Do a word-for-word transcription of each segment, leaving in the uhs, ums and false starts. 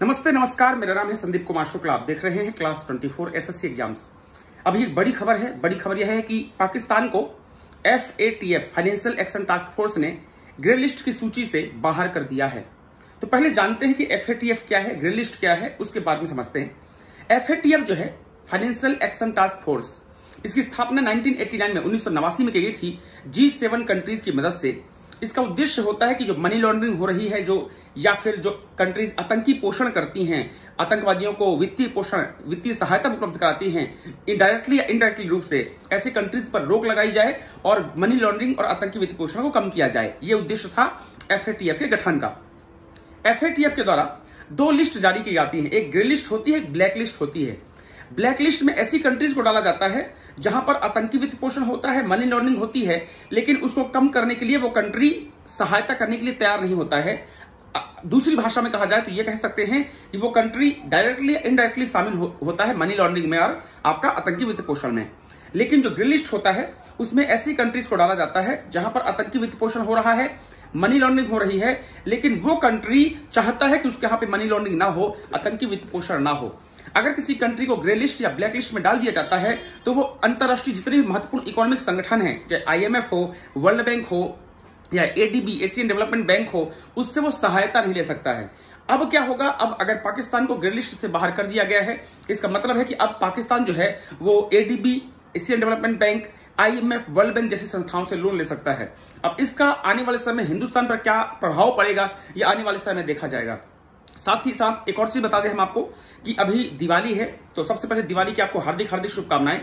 नमस्ते नमस्कार, मेरा नाम है संदीप कुमार शुक्ला। आप देख रहे हैं क्लास चौबीस एसएससी एग्जाम्स। अभी एक बड़ी खबर है। बड़ी खबर यह है कि पाकिस्तान को F A T F financial action task force ने ग्रे लिस्ट की सूची से बाहर कर दिया है। तो पहले जानते हैं कि एफ ए टी एफ क्या है, ग्रे लिस्ट क्या है, उसके बाद में समझते हैं। एफ ए टी एफ जो है फाइनेंशियल एक्शन टास्क फोर्स, इसकी स्थापना नाइनटीन एटी नाइन में उन्नीस सौ नवासी में की गई थी जी सेवन कंट्रीज की मदद से। इसका उद्देश्य होता है कि जो मनी लॉन्ड्रिंग हो रही है, जो या फिर जो कंट्रीज आतंकी पोषण करती हैं, आतंकवादियों को वित्तीय पोषण वित्तीय सहायता उपलब्ध कराती हैं, इनडायरेक्टली या इनडायरेक्टली रूप से ऐसी कंट्रीज पर रोक लगाई जाए और मनी लॉन्ड्रिंग और आतंकी वित्तीय पोषण को कम किया जाए। यह उद्देश्य था एफ ए टी एफ के गठन का। एफ ए टी एफ के द्वारा दो लिस्ट जारी की जाती है, एक ग्रे लिस्ट होती है, एक ब्लैक लिस्ट होती है। ब्लैक लिस्ट में ऐसी कंट्रीज को डाला जाता है जहां पर आतंकी वित्त पोषण होता है, मनी लॉन्ड्रिंग होती है, लेकिन उसको कम करने के लिए वो कंट्री सहायता करने के लिए तैयार नहीं होता है। दूसरी भाषा में कहा जाए तो ये कह सकते हैं कि वो कंट्री डायरेक्टली इनडायरेक्टली शामिल हो, होता है मनी लॉन्ड्रिंग में और आपका आतंकी वित्त पोषण में। लेकिन जो ग्रे लिस्ट होता है उसमें ऐसी कंट्रीज को डाला जाता है जहां पर आतंकी वित्त पोषण हो रहा है, मनी लॉन्ड्रिंग हो रही है, लेकिन वो कंट्री चाहता है कि उसके यहां पे मनी लॉन्ड्रिंग ना हो, आतंकी वित्त पोषण ना हो। अगर किसी कंट्री को ग्रे लिस्ट या ब्लैक लिस्ट में डाल दिया जाता है तो वो अंतरराष्ट्रीय जितने भी महत्वपूर्ण इकोनॉमिक संगठन हैं, चाहे आई एम एफ हो, वर्ल्ड बैंक हो या A D B Asian development bank हो, उससे वो सहायता नहीं ले सकता है। अब क्या होगा, अब अगर पाकिस्तान को ग्रे लिस्ट से बाहर कर दिया गया है, इसका मतलब है कि अब पाकिस्तान जो है वो A D B Asian development bank, I M F, world bank जैसी संस्थाओं से लोन ले सकता है। अब इसका आने वाले समय हिंदुस्तान पर क्या प्रभाव पड़ेगा, यह आने वाले समय में देखा जाएगा। साथ ही साथ एक और चीज बता दें हम आपको कि अभी दिवाली है, तो सबसे पहले दिवाली की आपको हार्दिक हार्दिक शुभकामनाएं।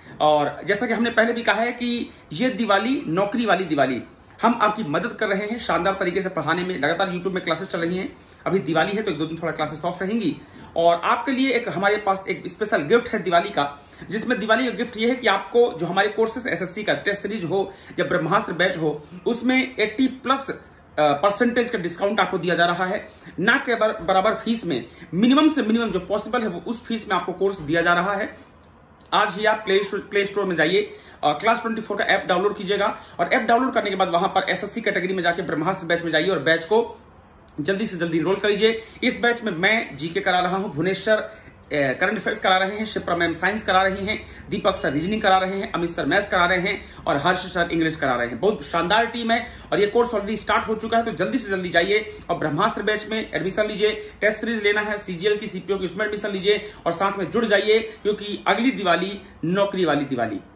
और जैसा कि हमने पहले भी कहा है कि ये दिवाली नौकरी वाली दिवाली, हम आपकी मदद कर रहे हैं शानदार तरीके से पढ़ाने में। लगातार यूट्यूब में क्लासेस चल रही हैं। अभी दिवाली है तो एक दो दिन थोड़ा क्लासेस ऑफ रहेंगी और आपके लिए एक हमारे पास एक स्पेशल गिफ्ट है दिवाली का, जिसमें दिवाली का गिफ्ट ये है कि आपको जो हमारे कोर्सेस एसएससी का टेस्ट सीरीज हो या ब्रह्मास्त्र बैच हो, उसमें अस्सी प्लस परसेंटेज का डिस्काउंट आपको दिया जा रहा है। ना के बराबर फीस में मिनिमम से मिनिमम जो पॉसिबल है वो उस फीस में आपको कोर्स दिया जा रहा है। आज ही आप प्ले प्ले स्टोर में जाइए और क्लास चौबीस का ऐप डाउनलोड कीजिएगा और ऐप डाउनलोड करने के बाद वहां पर एसएससी कैटेगरी में जाके ब्रह्मास्त्र बैच में जाइए और बैच को जल्दी से जल्दी एनरोल कर लीजिए। इस बैच में मैं जीके करा रहा हूं, भुवनेश्वर करंट अफेयर्स करा रहे हैं, शिप्रा मैम साइंस करा रही हैं, दीपक सर रीजनिंग करा रहे हैं, अमित सर मैथ्स करा रहे हैं और हर्ष सर इंग्लिश करा रहे हैं। बहुत शानदार टीम है और ये कोर्स ऑलरेडी स्टार्ट हो चुका है, तो जल्दी से जल्दी जाइए और ब्रह्मास्त्र बैच में एडमिशन लीजिए। टेस्ट सीरीज लेना है, सीजीएल की, सीपीओ की, उसमें एडमिशन लीजिए और साथ में जुड़ जाइए, क्योंकि अगली दिवाली नौकरी वाली दिवाली।